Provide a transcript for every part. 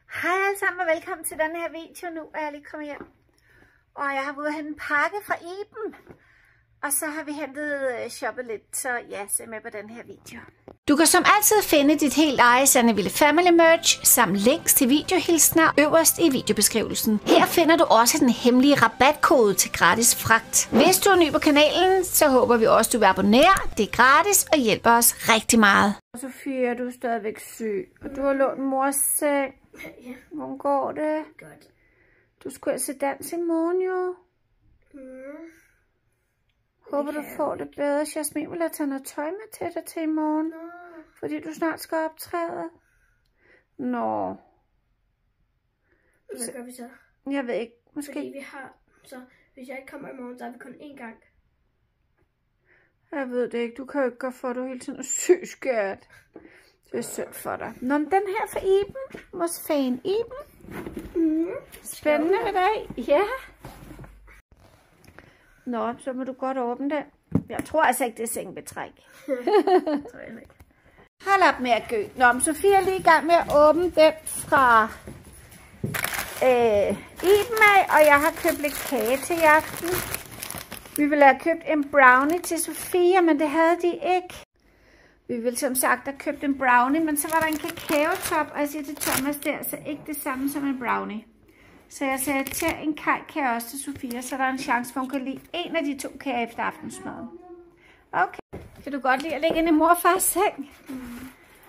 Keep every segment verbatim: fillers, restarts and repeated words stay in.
Hej alle sammen og velkommen til den her video. Nu er jeg lige kommet hjem, og jeg har været ude og hente en pakke fra Iben. Og så har vi hentet uh, shoppet lidt, så ja, se med på den her video. Du kan som altid finde dit helt eget Sandeville Family Merch samt links til videohilsner øverst i videobeskrivelsen. Her finder du også den hemmelige rabatkode til gratis fragt. Hvis du er ny på kanalen, så håber vi også, du vil abonnere. Det er gratis og hjælper os rigtig meget. Sofia, du er stadigvæk syg, og du har lånt mors seng. Ja. Hvordan går det? Godt. Du skulle se dans i morgen jo. Mm. Håber du får det bedre. Jasmin vil have taget noget tøj med til dig til i morgen. Nå. Fordi du snart skal optræde. Nå. Hvad gør vi så? Jeg ved ikke. Måske. Fordi vi har, så hvis jeg ikke kommer i morgen, så er vi kun én gang. Jeg ved det ikke. Du kan jo ikke gøre for, at du hele tiden er syg, skat. Det er synd for dig. Nå, men den her for Iben. Vores fan Iben. Mm. Spændende i dag. Ja. Nå, så må du godt åbne det. Jeg tror altså ikke, det er sengebetræk. tror jeg ikke. Hold op med at gø. Nå, men Sofie er lige i gang med at åbne den fra øh, Iben af, og jeg har købt lidt kage til i aften. Vi ville have købt en brownie til Sofie, men det havde de ikke. Vi ville som sagt have købt en brownie, men så var der en kakaotop, og jeg siger til Thomas, det er altså ikke det samme som en brownie. Så jeg sagde til en kage også til Sofia, så der er en chance for, hun kan lide en af de to kager efter aftensmaden. Okay. Kan du godt lide at ligge inde i mor og fars seng? Mm.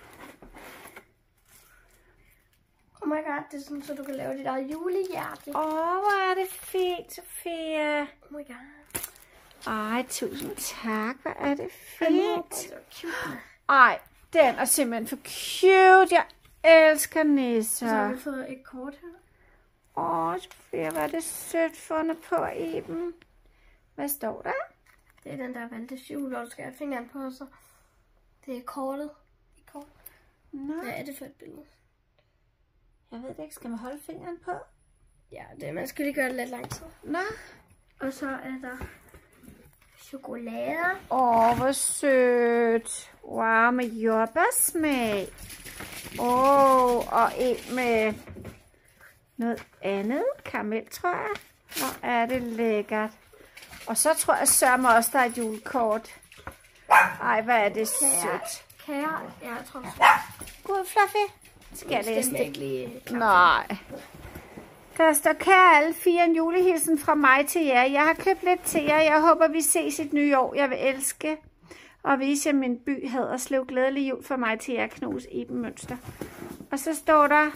Oh my god, det er sådan, så du kan lave dit eget julehjerte. Åh, oh, hvor er det fint, Sofia. Oh my god. Ej, tusind tak. Hvor er det fint. Oh, ej, den er simpelthen for cute. Jeg elsker nisser. Så har vi fået et kort her. Åh, oh, Sofia, hvor er det sødt fundet på Iben. Hvad står der? Det er den, der valgte jul, og du skal have fingeren på, så det er kortet. Det er kort. Nå. Hvad er det for et billede? Jeg ved det ikke. Skal man holde fingeren på? Ja, det, man skal lige gøre det lidt lang tid. Nå. Og så er der chokolade. Åh, oh, hvor sødt. Wow, med jordbærsmag. Åh, oh, og en med noget andet. Karamel, tror jeg. Hvor er det lækkert. Og så tror jeg sørme også, der er et julekort. Ej, hvad er det sødt. Kære, ja, jeg tror det. God, Fluffy. Skal jeg læse det? Lige Nej. Der står, kære alle fire, en julehilsen fra mig til jer. Jeg har købt lidt til jer. Jeg håber, vi ses i et nye år. Jeg vil elske og vise jer min by Haderslev. Glædelig jul fra mig til jer, Knus Iben Mønster. Og så står der,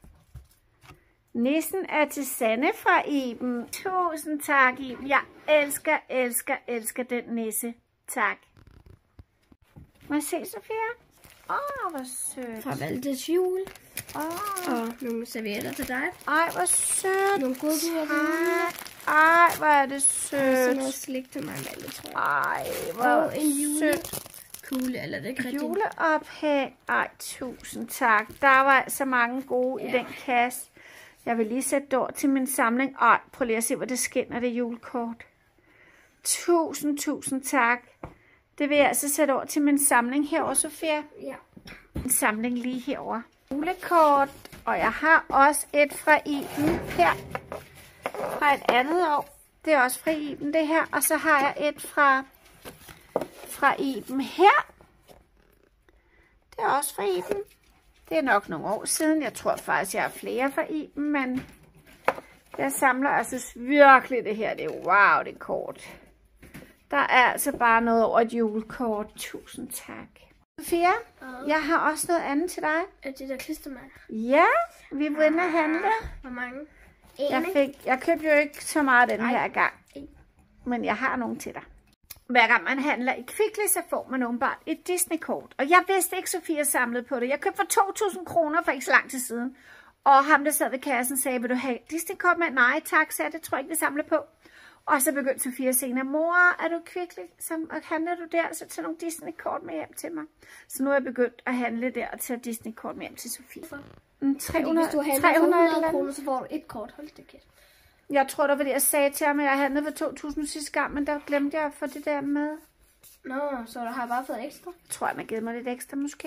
nissen er til Sanne fra Iben. Tusind tak, Iben. Jeg elsker, elsker, elsker den nisse. Tak. Må jeg se, Sofia? Åh, oh, hvor sødt. Fra Valdes jul. Åh. Oh. Og nogle servietter til dig. Ej, hvor sødt. Nogle godbidder til mig. Ej, hvor er det Og sødt. så noget slik til mig, Valde, tror jeg. Ej, hvor Og en sødt. julekugle, eller det er ikke rigtigt. Juleophæng. Ej, tusind tak. Der var så mange gode ja. i den kasse. Jeg vil lige sætte det over til min samling. Ej, prøv lige at se, hvor det skinner, det julekort. Tusind, tusind tak. Det vil jeg altså sætte over til min samling herovre, Sofia. Ja. En samling lige herovre. Julekort, og jeg har også et fra Iben her. Fra et andet år. Det er også fra Iben, det her. Og så har jeg et fra, fra Iben her. Det er også fra Iben. Det er nok nogle år siden. Jeg tror faktisk, jeg har flere fra Iben, men jeg samler, og synes virkelig, det her, det er wow, det er kort. Der er altså bare noget over et julekort. Tusind tak. Sofia, uh. jeg har også noget andet til dig. Er det der klistermærker? Ja, vi er begyndt at handle. Hvor mange? Jeg, fik, jeg købte jo ikke så meget den Nej. her gang. Men jeg har nogle til dig. Hver gang man handler i Kvickly, så får man åbenbart et Disney-kort. Og jeg vidste ikke, Sofia samlede på det. Jeg købte for to tusind kroner for ikke så lang tid siden. Og ham, der sad ved kassen, sagde, vil du have Disney-kort med? Nej, tak, så det tror jeg ikke, vi samler på. Og så begyndte Sofia senere, mor, er du Kvickly? Så handler du der, så tager nogle Disney-kort med hjem til mig. Så nu er jeg begyndt at handle der og tage Disney-kort med hjem til Sofie. Mm, tre hundrede, hvis du handler for hundrede kroner, så får du et kort. Hold det kæft. Jeg tror, det var det, jeg sagde til ham, at jeg handlede for to tusind sidste gang, men der glemte jeg at få det der med. Nå, så du har bare fået ekstra? Jeg tror, han har givet mig lidt ekstra måske.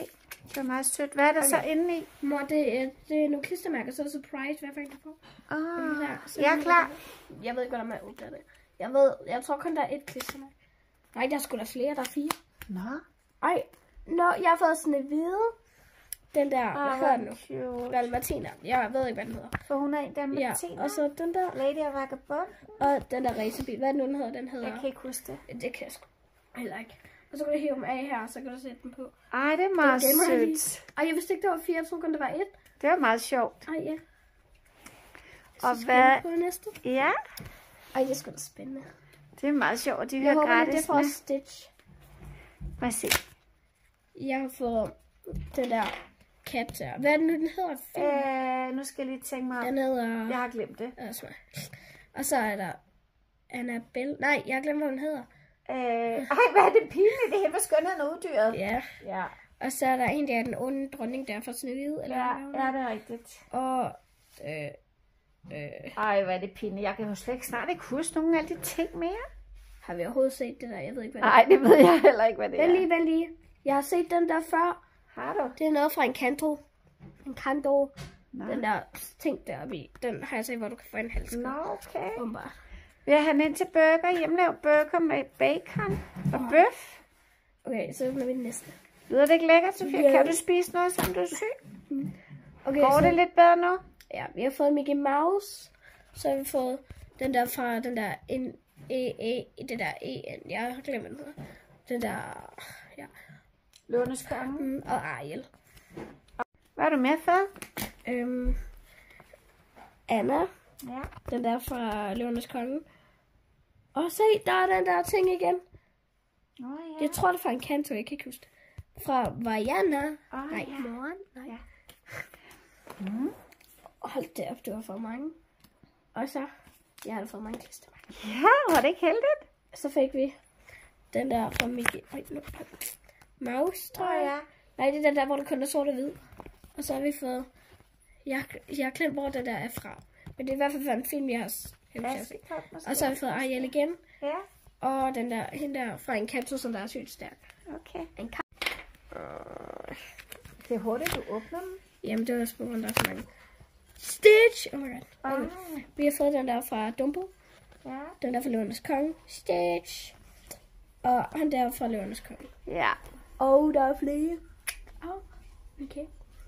Det er meget sødt. Hvad er der okay. så inde i? Mor, det er, det er nogle klistermærker, så er det surprise. Hvad fanden du på? Ah, jeg er klar. Jeg ved ikke, hvordan man åbner det. Jeg ved, jeg tror kun, der er et klistermærke. Nej, der er sgu da flere. Der er fire. Nå. Ej, nå, jeg har fået sådan en hvide. Den der, ah, hvad hedder den nu? Dalmatiner. Jeg ved ikke, hvad den hedder. For hun er en dalmatiner. Ja, og så den der. Lady of Vagabond. Og den der racerbil. Hvad er den nu, den hedder? Den hedder... Jeg kan ikke huske det. Det kan jeg sgu heller ikke. Og så kan du hive dem af her, så kan du sætte dem på. Ej, det er meget sødt. Ej, jeg vidste ikke, der var fire. Jeg troede kun, der var et. Det var meget sjovt. Ej, ja. Så og hvad? På næste. Ja. Ej, det er sgu da spændende. Det er meget sjovt, og de jeg hører håber, gratis. Det er fra Stitch. Hvad se? Jeg har fået den der kat der. Hvad er den nu, den hedder? Øh, nu skal jeg lige tænke mig om. Den hedder... Jeg har glemt det. Altså. Og så er der Annabelle. Nej, jeg har glemt, hvad den hedder. Øh, ej, hvad er det pinligt? Det er helt for skønheden og uddyret. Ja. Ja. Og så er der en, der er den onde dronning, der er fra Snehvide. Eller ja, ja, det er rigtigt. Og... Øh, øh, ej, hvad er det pinligt. Jeg kan jo slet ikke snart ikke huske nogen af de ting mere. Har vi overhovedet set det der? Jeg ved ikke, hvad det er. Nej, det ved jeg heller ikke, hvad det er. Vent lige, vent lige. Jeg har set den der før. Har du? Det er noget fra en kanto. En kanto. Nå. Den der ting deroppe i. Den har jeg set, hvor du kan få en hals. Nå, okay. Umiddelbart. Vi har han ind til burger. Hjemmelavet burger med bacon og oh. bøf. Okay, så åbner vi den næste. Lyder det ikke lækkert, Sofia? Yeah. Kan du spise noget, som du er syg? Mm. Okay, går så... det lidt bedre nu? Ja, vi har fået Mickey Mouse. Så har vi fået den der fra den der en e e det der en. Jeg har glemt den hedder. Den der ja. Løvernes Konge. Mm, og Ariel. Hvad er du med for? Øhm, Anna. Ja. Den der fra Løvernes Konge. Og se, der er den der ting igen. Oh, ja. Jeg tror, det er fra en kanto, jeg kan ikke huske det. Fra Vajana. Oh, Nej, ja. Moren. Nej. Ja. Mm. Hold det op, det var for mange. Og så, jeg har fået mange klistermærker. Ja, var det ikke heldigt? Så fik vi den der fra Mickey. Ej, nu. Mouse, tror jeg. Oh, ja. Nej, det er den der, hvor der kun er sort og hvid. Og så har vi fået... Jeg, jeg har glemt, hvor den der er fra. Men det er i hvert fald for en film, jeg har, jeg har set. Og så har vi fået Ariel igen. Ja. Og den der, hende der fra en kanto, som der er sygt stærk. Okay. En kat. Uh, det er hurtigt, du åbner dem. Jamen, det var sgu, der er så mange. Stitch! Oh my god. Okay. Uh. Vi har fået den der fra Dumbo. Ja. Den der fra Løvernes Konge. Stitch! Og han der fra Løvernes Konge. Ja. Og der er flere. Oh. Okay.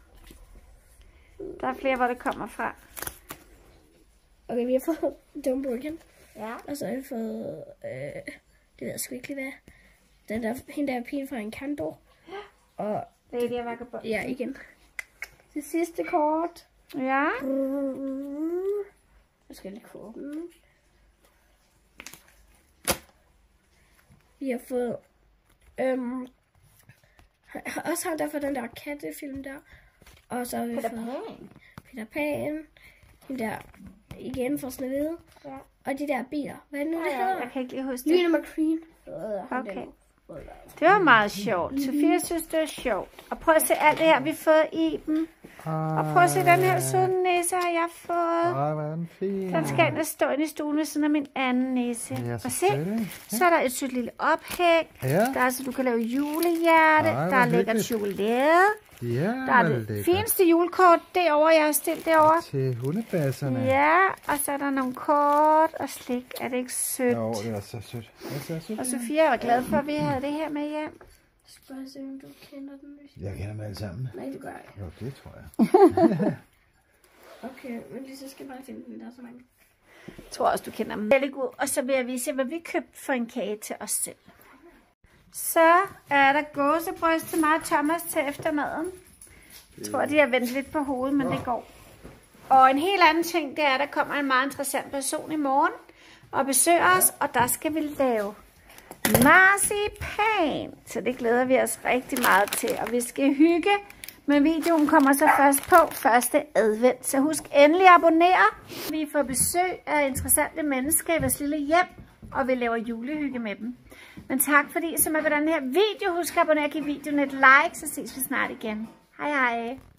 Der er flere, hvor det kommer fra. Okay, vi har fået Dumbo igen. Ja. Og så har vi fået... Øh, det ved jeg sgu ikke lige hvad. Den der, hende der er pigen fra en kanto. Ja. Og... Lady of Vagabond. Ja, igen. Det sidste kort. Ja. Jeg skal lige få åbne. Vi har fået... Øhm, også ham der fra den der kattefilm der. Og så har vi Peter fået... Pan. Peter Pan. Den der... Igen fra Snehvide. Ja. Og de der biler. Hvad er det nu, det ja, hedder? Jeg kan ikke lige huske det. Lina McQueen. Okay. Det var meget sjovt. Sofia synes, det var sjovt. Og prøv at se alt det her, vi har fået i dem. Og prøv at se den her søde næse, har jeg fået. Ej, hvor er den fin. Den skal ind og stå inde i stuen ved siden af min anden næse. Ja, og se, så er der et sødt lille ophæng. Ja. Der er så du kan lave julehjerte. Ej, der er lækkert chokolade. Ja, der er det lækkert. Fineste julekort derovre, jeg har stillet derovre. Til hundebasserne. Ja, og så er der nogle kort og slik. Er det ikke sødt? Jo, det er så sødt. Det er så sødt. Og Sofia var glad for, at vi havde det her med hjem. Skal jeg se, om du kender den? Jeg kender dem alle sammen. Nej, det gør jeg. Jo, det tror jeg. Okay, men lige så skal jeg bare finde den. Der er så mange. Jeg tror også, du kender dem. Veldig god. Og så vil jeg vise jer, hvad vi købte for en kage til os selv. Så er der gåsebryst til mig og Thomas til eftermaden. Jeg tror, de har vendt lidt på hovedet, men det går. Og en helt anden ting, det er, at der kommer en meget interessant person i morgen og besøger os, og der skal vi lave marcipan. Så det glæder vi os rigtig meget til, og vi skal hygge. Men videoen kommer så først på første advent, så husk endelig at abonnere. Vi får besøg af interessante mennesker i vores lille hjem, og vi laver julehygge med dem. Men tak fordi I så med på den her video. Husk at abonnere og give videoen et like, så ses vi snart igen. Hej hej.